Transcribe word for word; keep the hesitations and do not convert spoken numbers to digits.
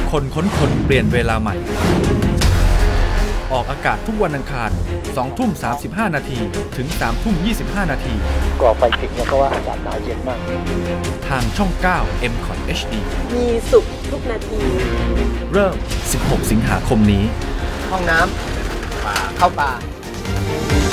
คนค้นคนเปลี่ยนเวลาใหม่ออกอากาศทุกวันอังคารสองทุ่มสามสิบห้านาทีถึงสามทุ่มยี่สิบห้านาทีก่อไฟผิดเนี่ยเพราะว่าอากาศหนาวเย็นมากทางช่องเก้า เอ็ม คอท เอช ดีมีสุขทุกนาทีเริ่มสิบหกสิงหาคมนี้ห้องน้ำป่าเข้าป่า